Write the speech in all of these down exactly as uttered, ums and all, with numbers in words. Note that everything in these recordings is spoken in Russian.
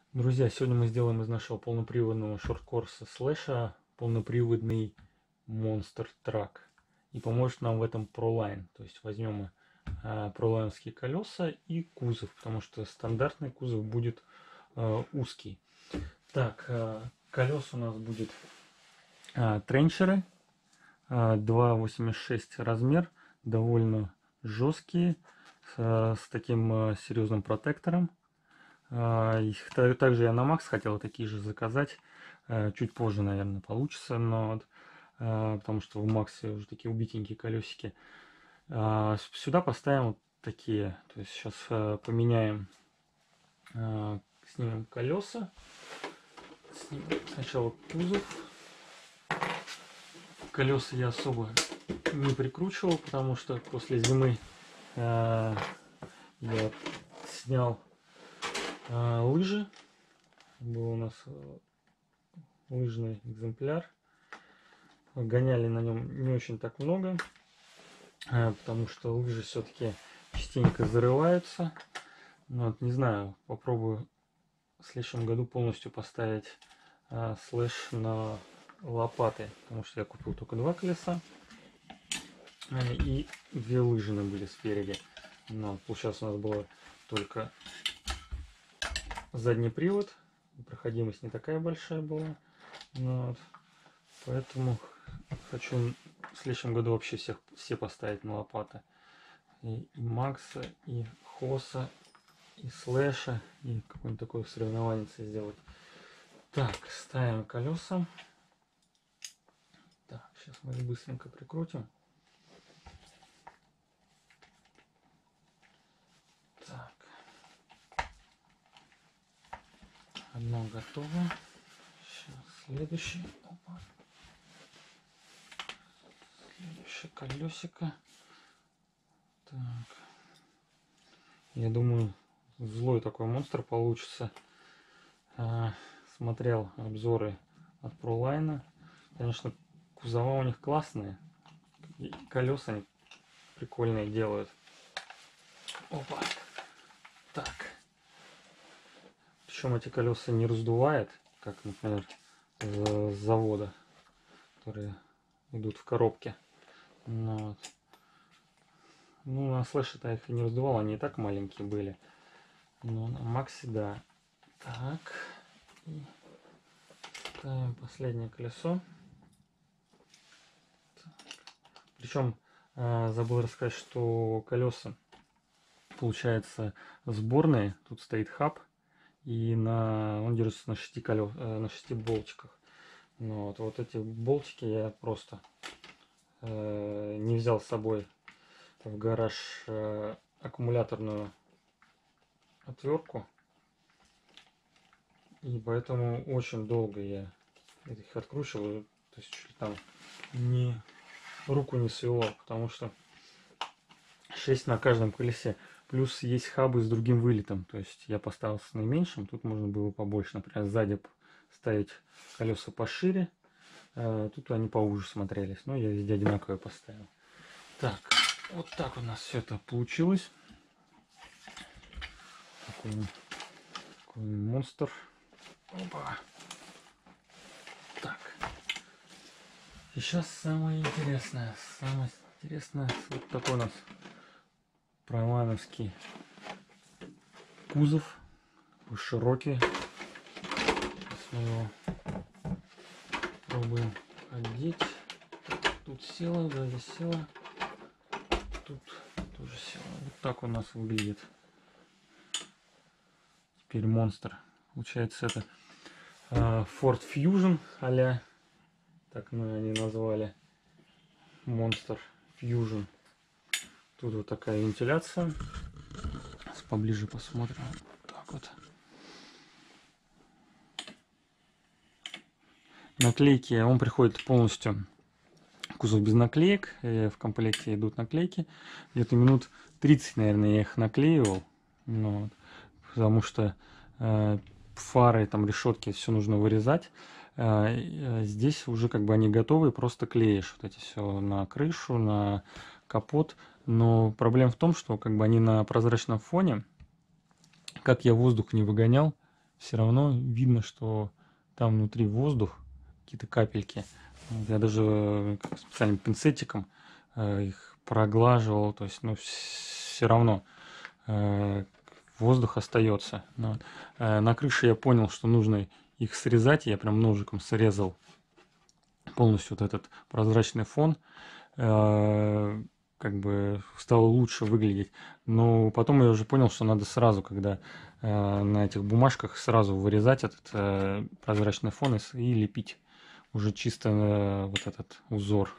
Друзья, сегодня мы сделаем из нашего полноприводного шорткорса слэша полноприводный монстр трак. И поможет нам в этом ProLine. То есть возьмем мы э, пролайновские колеса и кузов, потому что стандартный кузов будет э, узкий. Так, э, колес у нас будет э, тренчеры, э, два восемьдесят шесть размер, довольно жесткие, с, с таким э, серьезным протектором. А, Их та- также я на Макс хотел такие же заказать. Э, Чуть позже, наверное, получится, но вот, э, потому что в Максе уже такие убитенькие колесики. А, с- Сюда поставим вот такие. То есть сейчас поменяем, э, снимем колеса. Снимем сначала кузов. Колеса я особо не прикручивал, потому что после зимы э, я снял э, лыжи. Был у нас э, лыжный экземпляр. Гоняли на нем не очень так много, э, потому что лыжи все-таки частенько зарываются. Ну, вот, не знаю, попробую в следующем году полностью поставить э, слэш на лопаты, потому что я купил только два колеса э, и две лыжины были спереди. Но получается у нас было только задний привод, проходимость не такая большая была. Ну, вот, поэтому хочу в следующем году вообще всех все поставить на лопаты. И, и Макса, и Хоса, и Слэша, и какое-нибудь такое соревнование сделать. Так, ставим колеса. Так, сейчас мы их быстренько прикрутим. Так. Одно готово. Сейчас следующий. Опа. Следующее колесико. Так. Я думаю, злой такой монстр получится. А, смотрел обзоры от ProLine. Конечно, кузова у них классные. И колеса они прикольные делают. Опа. Так. Причем эти колеса не раздувает, как, например, с завода, которые идут в коробке. Ну, вот. Ну, на слэше-то их и не раздувал, они и так маленькие были. Но на Максе, да. Так. И ставим последнее колесо. Причем э, забыл рассказать, что колеса, получается, сборные. Тут стоит хаб. И на, он держится на шести, колес, э, на шести болтиках. Ну, вот, вот эти болтики я просто э, не взял с собой в гараж э, аккумуляторную отвертку. И поэтому очень долго я их откручивал. То есть чуть ли там не, руку не свело, потому что шесть на каждом колесе. Плюс есть хабы с другим вылетом. То есть я поставил с наименьшим. Тут можно было побольше. Например, сзади ставить колеса пошире. Тут они поуже смотрелись. Но я везде одинаковые поставил. Так, вот так у нас все это получилось. Такой, такой монстр. Опа. Так. И сейчас самое интересное. Самое интересное. Вот такой у нас пролайновский кузов. Такой широкий. Сейчас мы его пробуем одеть. Тут села, сзади села. Тут тоже села. Вот так у нас выглядит теперь монстр. Получается, это э, Ford Fusion а-ля, так мы они назвали, Monster Fusion. Тут вот такая вентиляция. Сейчас поближе посмотрим. Вот так вот. Наклейки, он приходит полностью, кузов без наклеек. В комплекте идут наклейки. Где-то минут тридцать, наверное, я их наклеивал. Ну, вот, потому что э, фары, там решетки, все нужно вырезать. Э, здесь уже как бы они готовы, просто клеишь вот эти все на крышу, на капот. Но проблема в том, что как бы они на прозрачном фоне, как я воздух не выгонял, все равно видно, что там внутри воздух, какие-то капельки. Я даже специальным пинцетиком их проглаживал, то есть, ну, все равно воздух остается. Но на крыше я понял, что нужно их срезать, я прям ножиком срезал полностью вот этот прозрачный фон, как бы стало лучше выглядеть. Но потом я уже понял, что надо сразу, когда э, на этих бумажках сразу вырезать этот э, прозрачный фон и, и лепить уже чисто э, вот этот узор.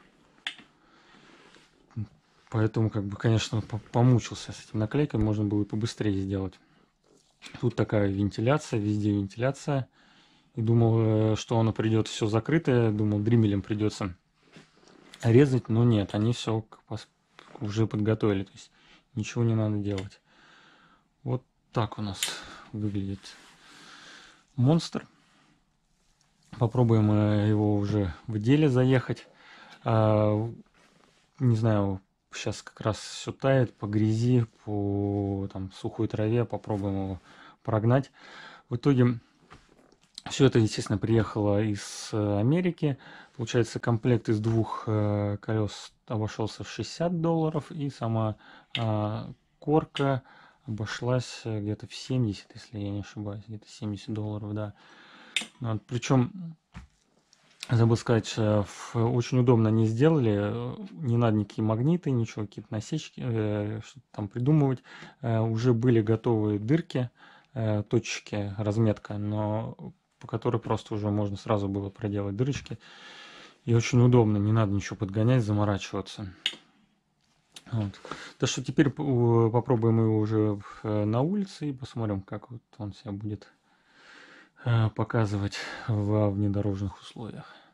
Поэтому, как бы, конечно, помучился с этим наклейкой, можно было и побыстрее сделать. Тут такая вентиляция, везде вентиляция. И думал, что оно придет все закрытое, думал, дримелем придется резать, но нет, они все уже подготовили, то есть ничего не надо делать. Вот так у нас выглядит монстр. Попробуем его уже в деле заехать. А, не знаю, сейчас как раз все тает по грязи, по там, сухой траве. Попробуем его прогнать. В итоге все это, естественно, приехало из Америки. Получается, комплект из двух э, колес обошелся в шестьдесят долларов, и сама э, корка обошлась где-то в семьдесят, если я не ошибаюсь, где-то семьдесят долларов, да. Вот, причем, забыл сказать, очень удобно они сделали, не надо никакие магниты, ничего, какие-то насечки, э, что-то там придумывать. Э, уже были готовые дырки, э, точки, разметка, но по которой просто уже можно сразу было проделать дырочки. И очень удобно, не надо ничего подгонять, заморачиваться. Вот. Так что теперь попробуем его уже на улице и посмотрим, как вот он себя будет показывать во внедорожных условиях.